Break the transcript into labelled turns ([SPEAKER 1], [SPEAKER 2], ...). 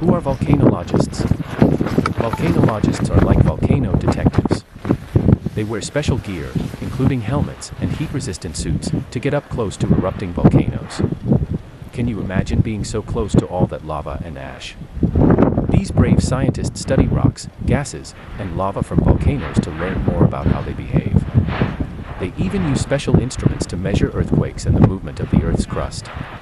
[SPEAKER 1] Who are volcanologists? Volcanologists are like volcano detectives. They wear special gear, including helmets and heat-resistant suits, to get up close to erupting volcanoes. Can you imagine being so close to all that lava and ash? These brave scientists study rocks, gases, and lava from volcanoes to learn more about how they behave. They even use special instruments to measure earthquakes and the movement of the Earth's crust.